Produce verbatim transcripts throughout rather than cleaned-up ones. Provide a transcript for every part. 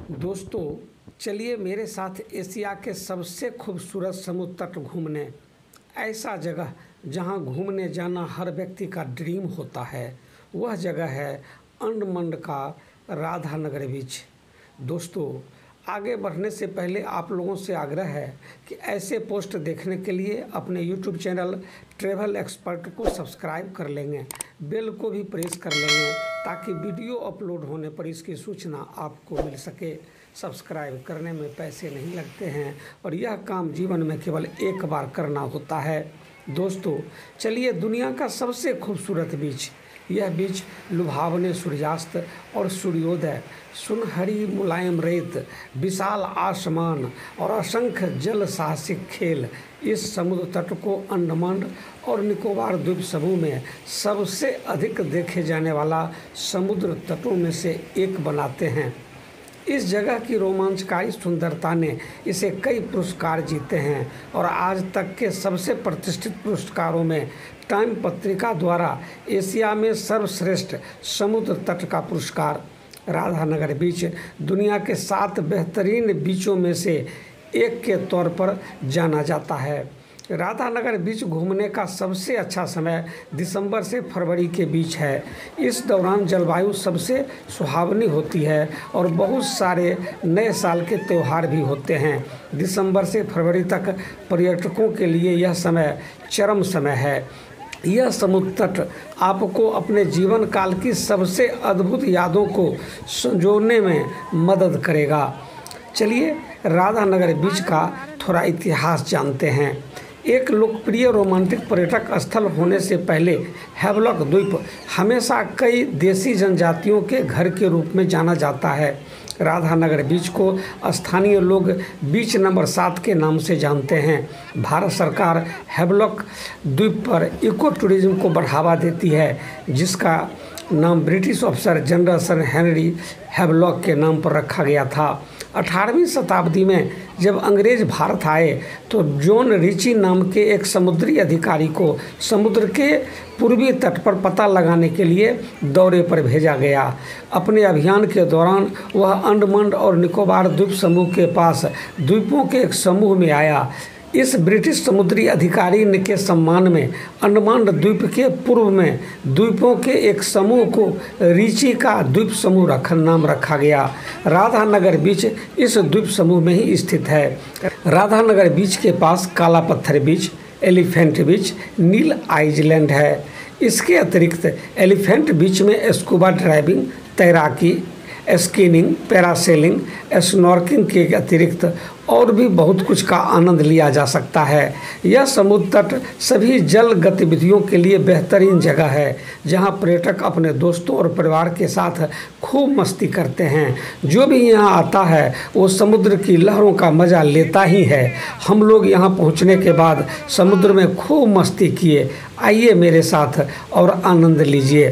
दोस्तों चलिए मेरे साथ एशिया के सबसे खूबसूरत समुद्र तट घूमने। ऐसा जगह जहां घूमने जाना हर व्यक्ति का ड्रीम होता है, वह जगह है अंडमान का राधानगर बीच। दोस्तों आगे बढ़ने से पहले आप लोगों से आग्रह है कि ऐसे पोस्ट देखने के लिए अपने यूट्यूब चैनल ट्रैवल एक्सपर्ट को सब्सक्राइब कर लेंगे, बेल को भी प्रेस कर लेंगे ताकि वीडियो अपलोड होने पर इसकी सूचना आपको मिल सके। सब्सक्राइब करने में पैसे नहीं लगते हैं और यह काम जीवन में केवल एक बार करना होता है। दोस्तों चलिए दुनिया का सबसे खूबसूरत बीच, यह बीच लुभावने सूर्यास्त और सूर्योदय, सुनहरी मुलायम रेत, विशाल आसमान और असंख्य जल साहसिक खेल इस समुद्र तट को अंडमान और निकोबार द्वीप समूह में सबसे अधिक देखे जाने वाला समुद्र तटों में से एक बनाते हैं। इस जगह की रोमांचकारी सुंदरता ने इसे कई पुरस्कार जीते हैं और आज तक के सबसे प्रतिष्ठित पुरस्कारों में टाइम पत्रिका द्वारा एशिया में सर्वश्रेष्ठ समुद्र तट का पुरस्कार, राधानगर बीच दुनिया के सात बेहतरीन बीचों में से एक के तौर पर जाना जाता है। राधानगर बीच घूमने का सबसे अच्छा समय दिसंबर से फरवरी के बीच है। इस दौरान जलवायु सबसे सुहावनी होती है और बहुत सारे नए साल के त्यौहार भी होते हैं। दिसंबर से फरवरी तक पर्यटकों के लिए यह समय चरम समय है। यह समुद्र तट आपको अपने जीवन काल की सबसे अद्भुत यादों को संजोने में मदद करेगा। चलिए राधानगर बीच का थोड़ा इतिहास जानते हैं। एक लोकप्रिय रोमांटिक पर्यटक स्थल होने से पहले हैवलॉक द्वीप हमेशा कई देसी जनजातियों के घर के रूप में जाना जाता है। राधानगर बीच को स्थानीय लोग बीच नंबर सात के नाम से जानते हैं। भारत सरकार हैवलॉक द्वीप पर इको टूरिज्म को बढ़ावा देती है, जिसका नाम British officer general sir Henry Havelock के नाम पर रखा गया था। अठारहवीं शताब्दी में जब अंग्रेज भारत आए तो जॉन रिची नाम के एक समुद्री अधिकारी को समुद्र के पूर्वी तट पर पता लगाने के लिए दौरे पर भेजा गया। अपने अभियान के दौरान वह अंडमान और निकोबार द्वीप समूह के पास द्वीपों के एक समूह में आया। इस ब्रिटिश समुद्री अधिकारी के सम्मान में अंडमान द्वीप के पूर्व में द्वीपों के एक समूह को रिची का द्वीप समूह रख नाम रखा गया। राधानगर बीच इस द्वीप समूह में ही स्थित है। राधानगर बीच के पास काला पत्थर बीच, एलिफेंट बीच, नील आइलैंड है। इसके अतिरिक्त एलिफेंट बीच में स्कूबा ड्राइविंग, तैराकी, स्कीइंग, पैरासेलिंग, स्नॉर्किंग के अतिरिक्त और भी बहुत कुछ का आनंद लिया जा सकता है। यह समुद्र तट सभी जल गतिविधियों के लिए बेहतरीन जगह है, जहां पर्यटक अपने दोस्तों और परिवार के साथ खूब मस्ती करते हैं। जो भी यहां आता है वो समुद्र की लहरों का मज़ा लेता ही है। हम लोग यहां पहुंचने के बाद समुद्र में खूब मस्ती किए। आइए मेरे साथ और आनंद लीजिए।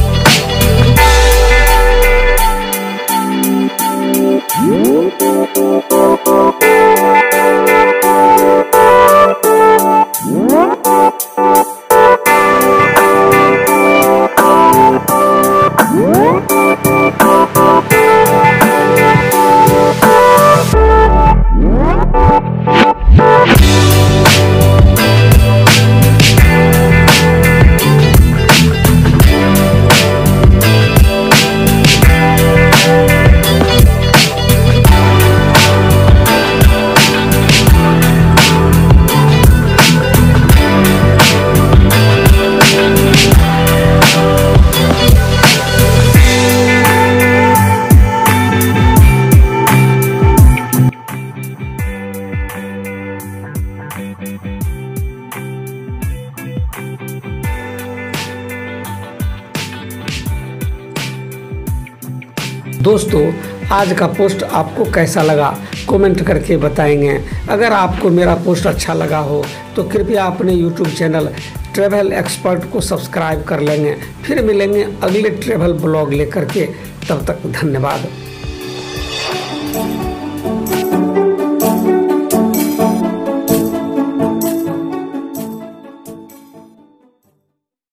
You दोस्तों, आज का पोस्ट आपको कैसा लगा कमेंट करके बताएंगे। अगर आपको मेरा पोस्ट अच्छा लगा हो तो कृपया अपने यूट्यूब चैनल ट्रैवल एक्सपर्ट को सब्सक्राइब कर लेंगे। फिर मिलेंगे अगले ट्रैवल ब्लॉग लेकर के, तब तक धन्यवाद।